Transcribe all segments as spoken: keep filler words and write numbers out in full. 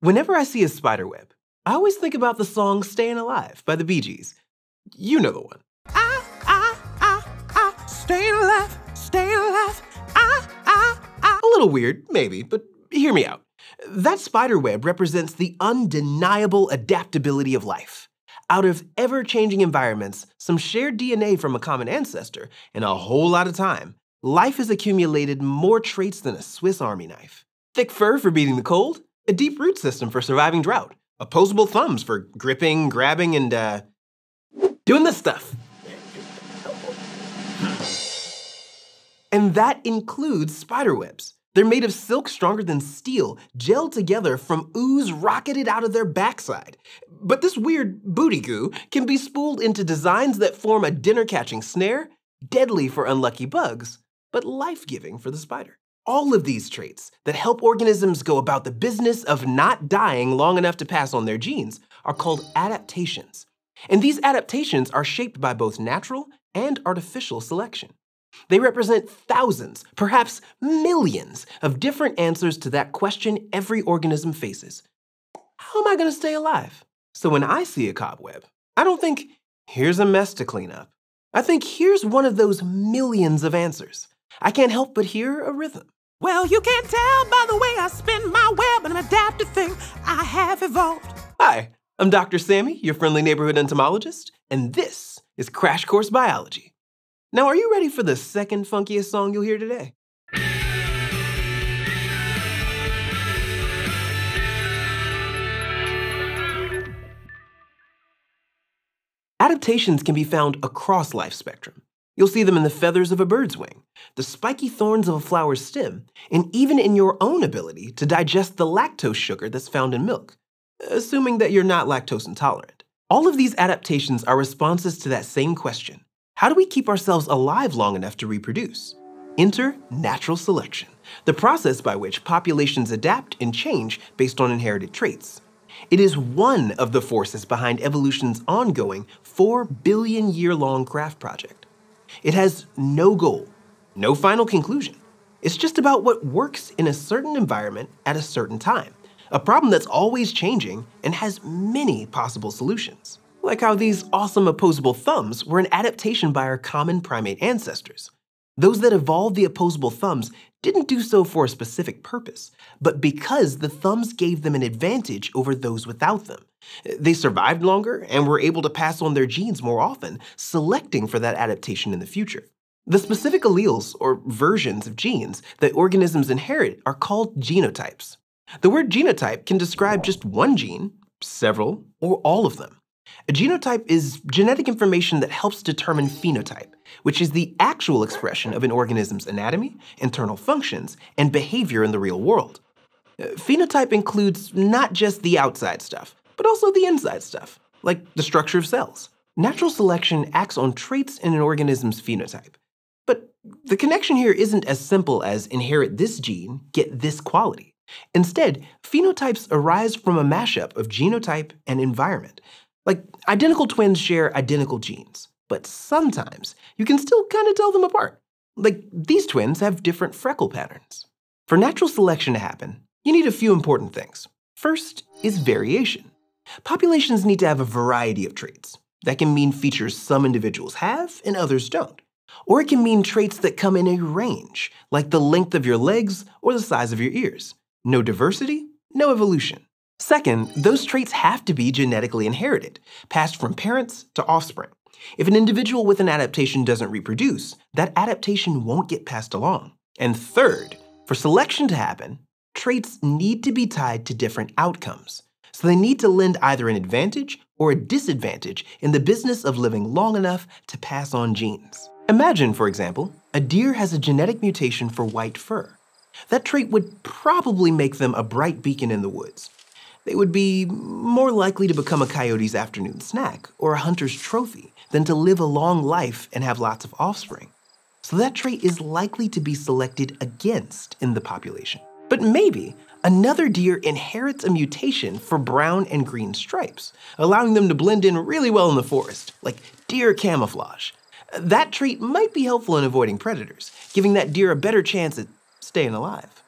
Whenever I see a spider web, I always think about the song Stayin' Alive by the Bee Gees. You know the one. Ah, ah, ah, ah, staying alive, staying alive, ah, ah, ah. A little weird, maybe, but hear me out. That spider web represents the undeniable adaptability of life. Out of ever-changing environments, some shared D N A from a common ancestor, and a whole lot of time, life has accumulated more traits than a Swiss Army knife. Thick fur for beating the cold, a deep root system for surviving drought, opposable thumbs for gripping, grabbing, and, uh, doing this stuff. And that includes spider webs. They're made of silk stronger than steel, gelled together from ooze rocketed out of their backside. But this weird booty goo can be spooled into designs that form a dinner-catching snare, deadly for unlucky bugs, but life-giving for the spider. All of these traits that help organisms go about the business of not dying long enough to pass on their genes are called adaptations. And these adaptations are shaped by both natural and artificial selection. They represent thousands, perhaps millions, of different answers to that question every organism faces. How am I going to stay alive? So when I see a cobweb, I don't think, here's a mess to clean up. I think, here's one of those millions of answers. I can't help but hear a rhythm. Well, you can tell by the way I spin my web, an adaptive thing I have evolved. Hi, I'm Doctor Sammy, your friendly neighborhood entomologist, and this is Crash Course Biology. Now, are you ready for the second funkiest song you'll hear today? Adaptations can be found across life spectrum. You'll see them in the feathers of a bird's wing, the spiky thorns of a flower's stem, and even in your own ability to digest the lactose sugar that's found in milk, assuming that you're not lactose intolerant. All of these adaptations are responses to that same question. How do we keep ourselves alive long enough to reproduce? Enter natural selection, the process by which populations adapt and change based on inherited traits. It is one of the forces behind evolution's ongoing four billion year long craft project. It has no goal, no final conclusion. It's just about what works in a certain environment at a certain time, a problem that's always changing and has many possible solutions. Like how these awesome opposable thumbs were an adaptation by our common primate ancestors. Those that evolved the opposable thumbs didn't do so for a specific purpose, but because the thumbs gave them an advantage over those without them. They survived longer and were able to pass on their genes more often, selecting for that adaptation in the future. The specific alleles, or versions of genes, that organisms inherit are called genotypes. The word genotype can describe just one gene, several, or all of them. A genotype is genetic information that helps determine phenotype, which is the actual expression of an organism's anatomy, internal functions, and behavior in the real world. Phenotype includes not just the outside stuff, but also the inside stuff, like the structure of cells. Natural selection acts on traits in an organism's phenotype. But the connection here isn't as simple as inherit this gene, get this quality. Instead, phenotypes arise from a mashup of genotype and environment. Like, identical twins share identical genes, but sometimes you can still kind of tell them apart. Like, these twins have different freckle patterns. For natural selection to happen, you need a few important things. First is variation. Populations need to have a variety of traits. That can mean features some individuals have and others don't. Or it can mean traits that come in a range, like the length of your legs or the size of your ears. No diversity, no evolution. Second, those traits have to be genetically inherited, passed from parents to offspring. If an individual with an adaptation doesn't reproduce, that adaptation won't get passed along. And third, for selection to happen, traits need to be tied to different outcomes. So they need to lend either an advantage or a disadvantage in the business of living long enough to pass on genes. Imagine, for example, a deer has a genetic mutation for white fur. That trait would probably make them a bright beacon in the woods. They would be more likely to become a coyote's afternoon snack or a hunter's trophy than to live a long life and have lots of offspring. So that trait is likely to be selected against in the population. But maybe another deer inherits a mutation for brown and green stripes, allowing them to blend in really well in the forest, like deer camouflage. That trait might be helpful in avoiding predators, giving that deer a better chance at staying alive.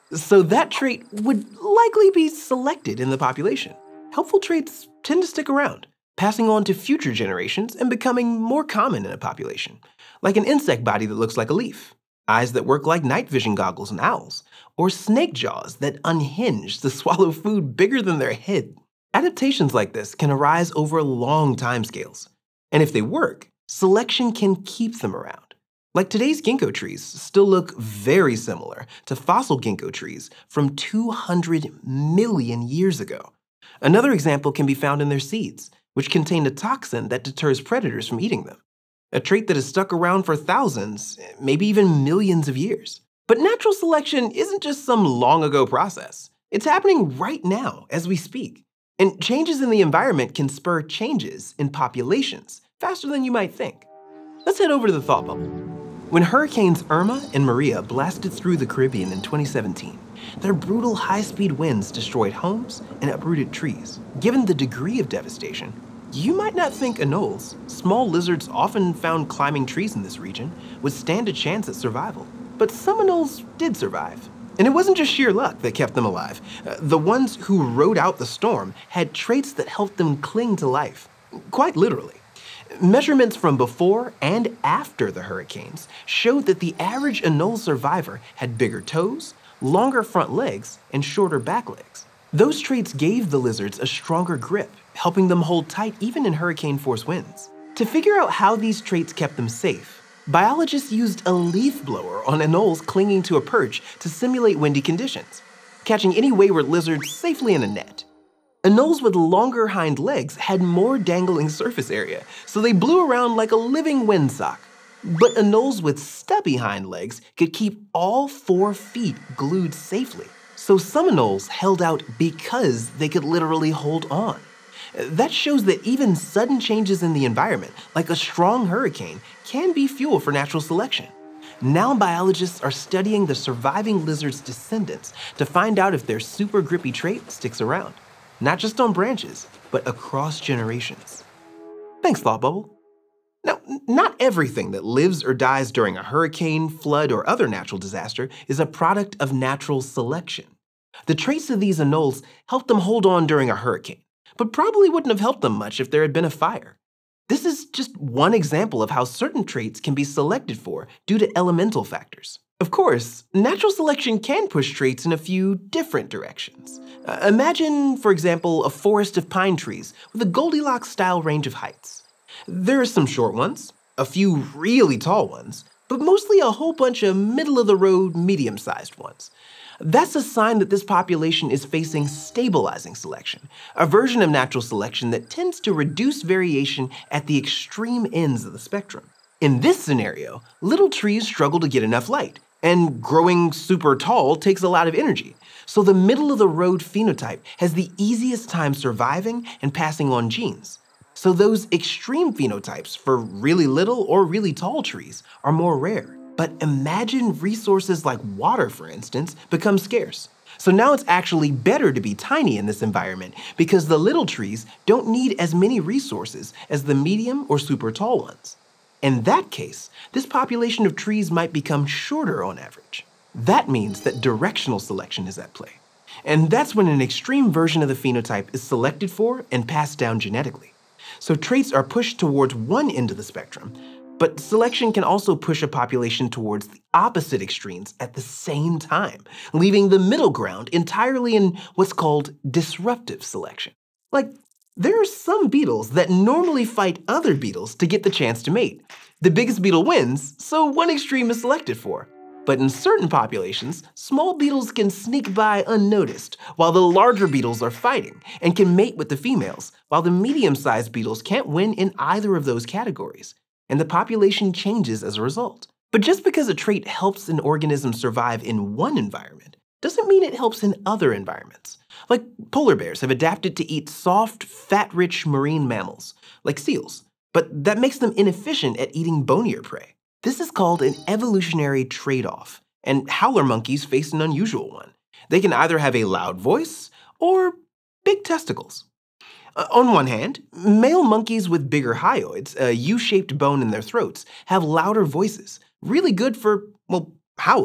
So that trait would likely be selected in the population. Helpful traits tend to stick around, passing on to future generations and becoming more common in a population, like an insect body that looks like a leaf, eyes that work like night vision goggles in owls, or snake jaws that unhinge to swallow food bigger than their head. Adaptations like this can arise over long timescales, and if they work, selection can keep them around. Like today's ginkgo trees still look very similar to fossil ginkgo trees from two hundred million years ago. Another example can be found in their seeds, which contain a toxin that deters predators from eating them. A trait that has stuck around for thousands, maybe even millions of years. But natural selection isn't just some long ago process. It's happening right now as we speak. And changes in the environment can spur changes in populations faster than you might think. Let's head over to the thought bubble. When Hurricanes Irma and Maria blasted through the Caribbean in twenty seventeen, their brutal high-speed winds destroyed homes and uprooted trees. Given the degree of devastation, you might not think anoles, small lizards often found climbing trees in this region, would stand a chance at survival. But some anoles did survive. And it wasn't just sheer luck that kept them alive. Uh, the ones who rode out the storm had traits that helped them cling to life, quite literally. Measurements from before and after the hurricanes showed that the average anole survivor had bigger toes, longer front legs, and shorter back legs. Those traits gave the lizards a stronger grip, helping them hold tight even in hurricane-force winds. To figure out how these traits kept them safe, biologists used a leaf blower on anoles clinging to a perch to simulate windy conditions, catching any wayward lizards safely in a net. Anoles with longer hind legs had more dangling surface area, so they blew around like a living windsock. But anoles with stubby hind legs could keep all four feet glued safely. So some anoles held out because they could literally hold on. That shows that even sudden changes in the environment, like a strong hurricane, can be fuel for natural selection. Now biologists are studying the surviving lizard's descendants to find out if their super grippy trait sticks around. Not just on branches, but across generations. Thanks, Thought Bubble. Now, not everything that lives or dies during a hurricane, flood, or other natural disaster is a product of natural selection. The traits of these anoles helped them hold on during a hurricane, but probably wouldn't have helped them much if there had been a fire. This is just one example of how certain traits can be selected for due to elemental factors. Of course, natural selection can push traits in a few different directions. Uh, imagine, for example, a forest of pine trees with a Goldilocks-style range of heights. There are some short ones, a few really tall ones, but mostly a whole bunch of middle-of-the-road, medium-sized ones. That's a sign that this population is facing stabilizing selection, a version of natural selection that tends to reduce variation at the extreme ends of the spectrum. In this scenario, little trees struggle to get enough light, and growing super tall takes a lot of energy. So the middle-of-the-road phenotype has the easiest time surviving and passing on genes. So those extreme phenotypes for really little or really tall trees are more rare. But imagine resources like water, for instance, become scarce. So now it's actually better to be tiny in this environment because the little trees don't need as many resources as the medium or super tall ones. In that case, this population of trees might become shorter on average. That means that directional selection is at play. And that's when an extreme version of the phenotype is selected for and passed down genetically. So traits are pushed towards one end of the spectrum, but selection can also push a population towards the opposite extremes at the same time, leaving the middle ground entirely in what's called disruptive selection. Like, there are some beetles that normally fight other beetles to get the chance to mate. The biggest beetle wins, so one extreme is selected for. But in certain populations, small beetles can sneak by unnoticed, while the larger beetles are fighting and can mate with the females, while the medium-sized beetles can't win in either of those categories. And the population changes as a result. But just because a trait helps an organism survive in one environment doesn't mean it helps in other environments. Like polar bears have adapted to eat soft, fat-rich marine mammals, like seals, but that makes them inefficient at eating bonier prey. This is called an evolutionary trade-off, and howler monkeys face an unusual one. They can either have a loud voice or big testicles. Uh, on one hand, male monkeys with bigger hyoids, a U-shaped bone in their throats, have louder voices, really good for, well, howling.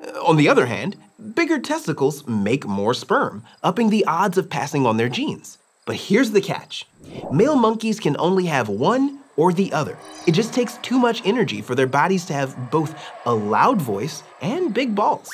On the other hand, bigger testicles make more sperm, upping the odds of passing on their genes. But here's the catch. Male monkeys can only have one or the other. It just takes too much energy for their bodies to have both a loud voice and big balls.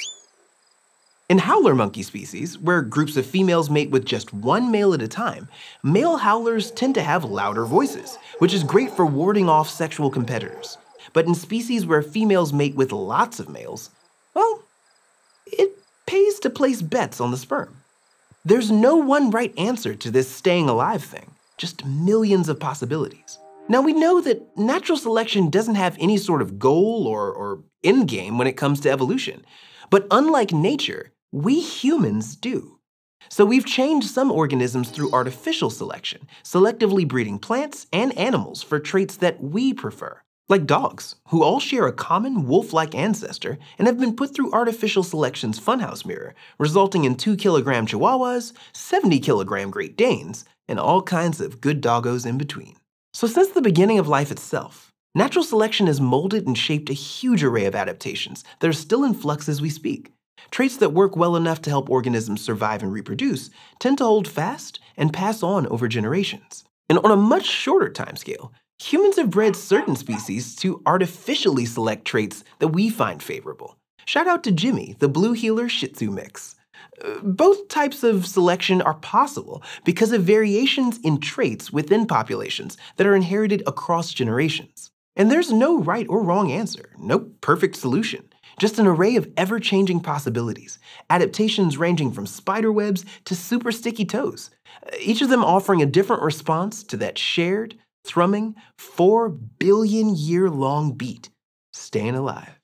In howler monkey species, where groups of females mate with just one male at a time, male howlers tend to have louder voices, which is great for warding off sexual competitors. But in species where females mate with lots of males, well, it pays to place bets on the sperm. There's no one right answer to this staying alive thing, just millions of possibilities. Now we know that natural selection doesn't have any sort of goal or, or end game when it comes to evolution. But unlike nature, we humans do. So we've changed some organisms through artificial selection, selectively breeding plants and animals for traits that we prefer. Like dogs, who all share a common wolf-like ancestor and have been put through artificial selection's funhouse mirror, resulting in two kilogram Chihuahuas, seventy kilogram Great Danes, and all kinds of good doggos in between. So since the beginning of life itself, natural selection has molded and shaped a huge array of adaptations that are still in flux as we speak. Traits that work well enough to help organisms survive and reproduce tend to hold fast and pass on over generations. And on a much shorter timescale, humans have bred certain species to artificially select traits that we find favorable. Shout out to Jimmy, the blue heeler Shih Tzu mix. Uh, both types of selection are possible because of variations in traits within populations that are inherited across generations. And there's no right or wrong answer, no perfect solution. Just an array of ever-changing possibilities, adaptations ranging from spider webs to super sticky toes, each of them offering a different response to that shared, thrumming, four billion year long beat, staying alive.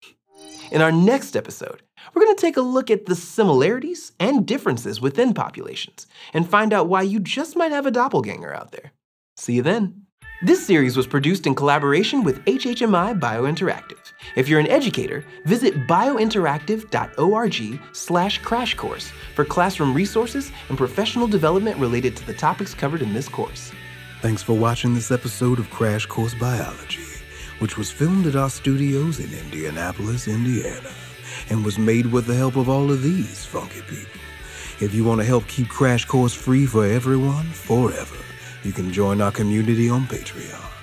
In our next episode, we're going to take a look at the similarities and differences within populations and find out why you just might have a doppelganger out there. See you then. This series was produced in collaboration with H H M I Biointeractive. If you're an educator, visit biointeractive dot org slash crash course for classroom resources and professional development related to the topics covered in this course. Thanks for watching this episode of Crash Course Biology, which was filmed at our studios in Indianapolis, Indiana, and was made with the help of all of these funky people. If you want to help keep Crash Course free for everyone, forever, you can join our community on Patreon.